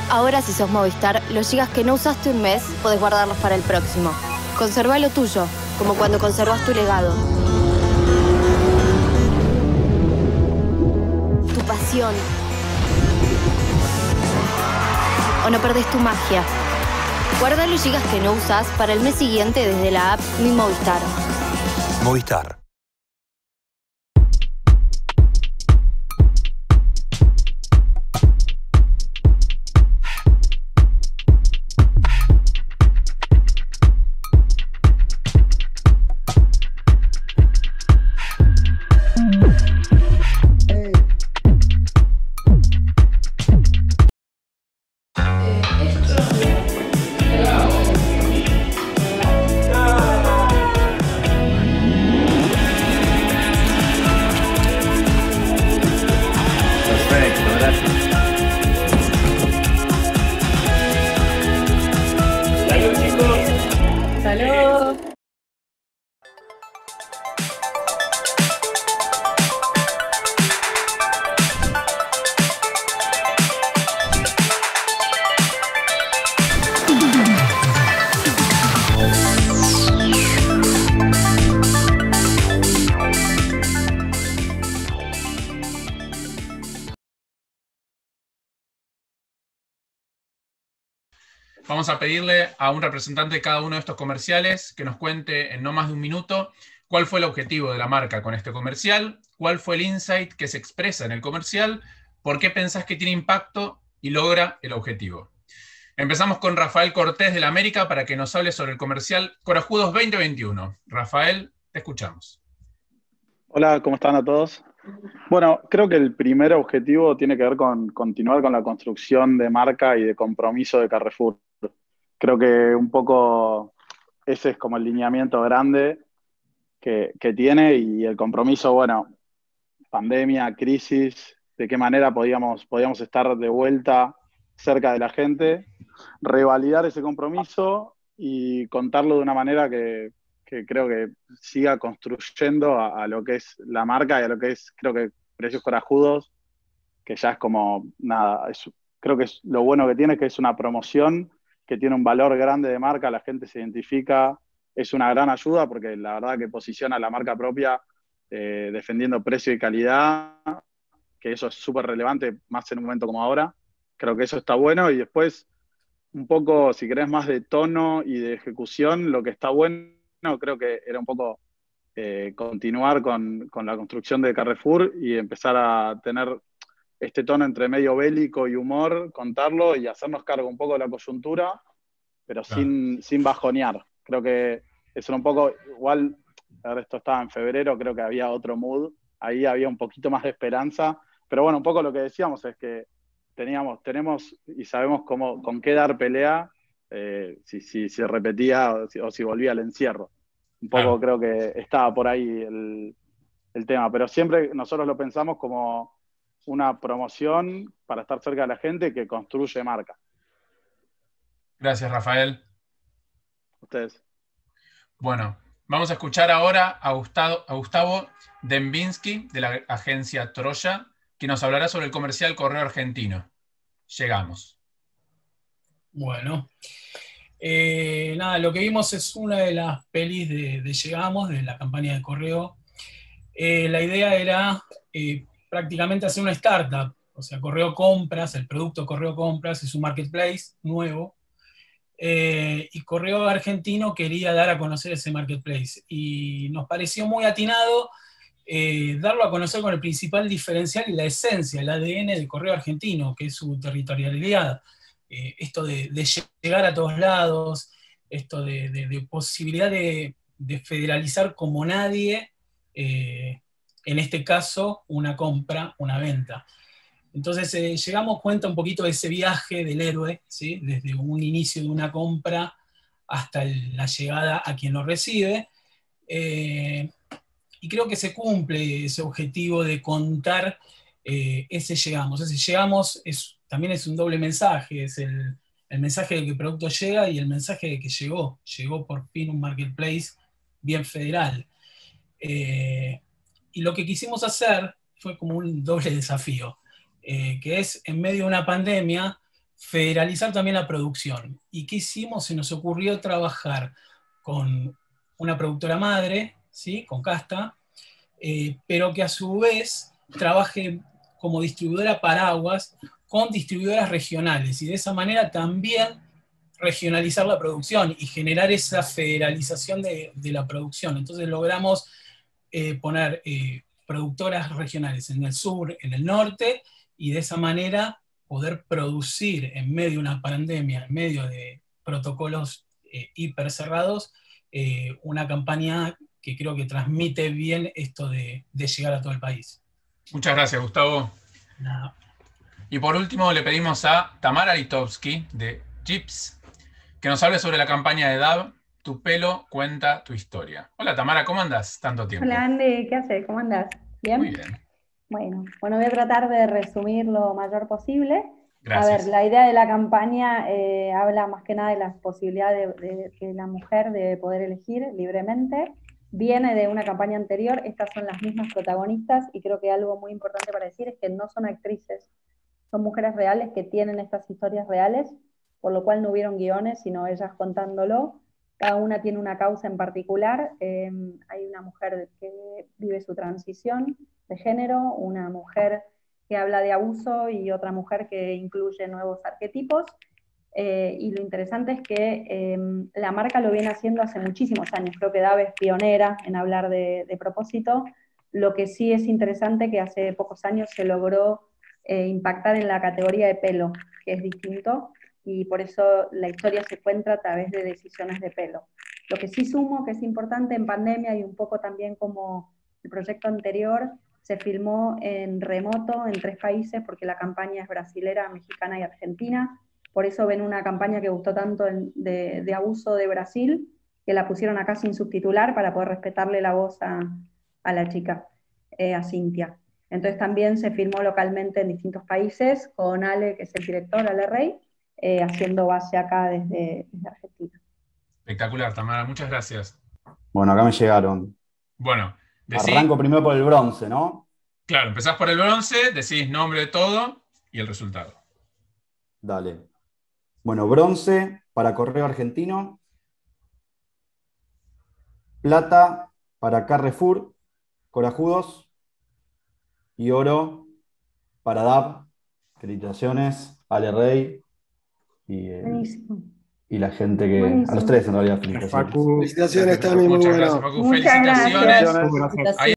Ahora si sos Movistar, los gigas que no usaste un mes, podés guardarlos para el próximo. Conserva lo tuyo, como cuando conservas tu legado. Tu pasión. O no perdés tu magia. Guarda los gigas que no usas para el mes siguiente desde la app Mi Movistar. Movistar. Vamos a pedirle a un representante de cada uno de estos comerciales que nos cuente en no más de un minuto cuál fue el objetivo de la marca con este comercial, cuál fue el insight que se expresa en el comercial, por qué pensás que tiene impacto y logra el objetivo. Empezamos con Rafael Cortés de la América para que nos hable sobre el comercial Corajudos 2021. Rafael, te escuchamos. Hola, ¿cómo están a todos? Bueno, creo que el primer objetivo tiene que ver con continuar con la construcción de marca y de compromiso de Carrefour. Creo que un poco ese es como el lineamiento grande que tiene y el compromiso, bueno, pandemia, crisis, de qué manera podíamos estar de vuelta cerca de la gente, revalidar ese compromiso y contarlo de una manera que creo que siga construyendo a lo que es la marca y a lo que es, creo que Precios Corajudos, que ya es como, nada, creo que es lo bueno que tiene, que es una promoción que tiene un valor grande de marca, la gente se identifica, es una gran ayuda porque la verdad que posiciona la marca propia defendiendo precio y calidad, que eso es súper relevante, más en un momento como ahora. Creo que eso está bueno y después, un poco, si querés más de tono y de ejecución, lo que está bueno, creo que era un poco continuar con la construcción de Carrefour y empezar a tener este tono entre medio bélico y humor, contarlo y hacernos cargo un poco de la coyuntura, pero Claro. sin bajonear. Creo que eso era un poco, igual, a ver, esto estaba en febrero, creo que había otro mood, ahí había un poquito más de esperanza, pero bueno, un poco lo que decíamos es que tenemos y sabemos con qué dar pelea si se repetía o si volvía al encierro. Un poco Claro. creo que estaba por ahí el tema, pero siempre nosotros lo pensamos como una promoción para estar cerca de la gente que construye marca. Gracias, Rafael. Ustedes. Bueno, vamos a escuchar ahora a Gustavo Dembinski de la agencia Troya, que nos hablará sobre el comercial Correo Argentino. Llegamos. Bueno, nada, lo que vimos es una de las pelis de Llegamos, de la campaña de Correo. La idea era prácticamente hacer una startup, o sea, Correo Compras, el producto Correo Compras es un marketplace nuevo, y Correo Argentino quería dar a conocer ese marketplace, y nos pareció muy atinado darlo a conocer con el principal diferencial y la esencia, el ADN de Correo Argentino, que es su territorialidad, esto de llegar a todos lados, esto de posibilidad de federalizar como nadie, en este caso, una compra, una venta. Entonces, Llegamos cuenta un poquito de ese viaje del héroe, ¿sí? Desde un inicio de una compra hasta la llegada a quien lo recibe. Y creo que se cumple ese objetivo de contar ese Llegamos. Ese Llegamos también es un doble mensaje, es el mensaje de que el producto llega y el mensaje de que llegó por fin un marketplace bien federal. Y lo que quisimos hacer fue como un doble desafío, que es, en medio de una pandemia, federalizar también la producción. ¿Y qué hicimos? Se nos ocurrió trabajar con una productora madre, ¿sí? Con Casta, pero que a su vez trabaje como distribuidora paraguas con distribuidoras regionales, y de esa manera también regionalizar la producción y generar esa federalización de la producción. Entonces logramos poner productoras regionales en el sur, en el norte, y de esa manera poder producir en medio de una pandemia, en medio de protocolos hiper cerrados, una campaña que creo que transmite bien esto de llegar a todo el país. Muchas gracias, Gustavo. Nada. Y por último le pedimos a Tamara Litovsky de Jeeps que nos hable sobre la campaña de DAB, Tu pelo cuenta tu historia. Hola Tamara, ¿cómo andás? Tanto tiempo. Hola Andy, ¿qué haces? ¿Cómo andás? ¿Bien? Muy bien. Bueno, voy a tratar de resumir lo mayor posible. Gracias. A ver, la idea de la campaña habla más que nada de las posibilidades de la mujer de poder elegir libremente. Viene de una campaña anterior, estas son las mismas protagonistas, y creo que algo muy importante para decir es que no son actrices, son mujeres reales que tienen estas historias reales, por lo cual no hubieron guiones, sino ellas contándolo. Cada una tiene una causa en particular. Hay una mujer que vive su transición de género, una mujer que habla de abuso y otra mujer que incluye nuevos arquetipos. Y lo interesante es que la marca lo viene haciendo hace muchísimos años. Creo que DAB es pionera en hablar de propósito. Lo que sí es interesante que hace pocos años se logró impactar en la categoría de pelo, que es distinto, y por eso la historia se cuenta a través de decisiones de pelo. Lo que sí sumo, que es importante en pandemia, y un poco también como el proyecto anterior, se filmó en remoto en 3 países, porque la campaña es brasilera, mexicana y argentina. Por eso ven una campaña que gustó tanto de abuso de Brasil, que la pusieron acá sin subtitular para poder respetarle la voz a la chica, a Cintia. Entonces también se filmó localmente en distintos países, con Ale, que es el director, Ale Rey, haciendo base acá desde Argentina. Espectacular, Tamara, muchas gracias. Bueno, acá me llegaron. Bueno, Arranco primero por el bronce, ¿no? Claro, empezás por el bronce, decís nombre de todo y el resultado. Dale. Bueno, bronce para Correo Argentino. Plata para Carrefour, Corajudos. Y oro para DAB. Felicitaciones, Ale Rey. Y la gente que... Buenísimo. A los 3 en realidad, felicitaciones. Felicitaciones, Tami, muy Muchas bueno. gracias, Facu. Muchas Felicitaciones. gracias. Ahí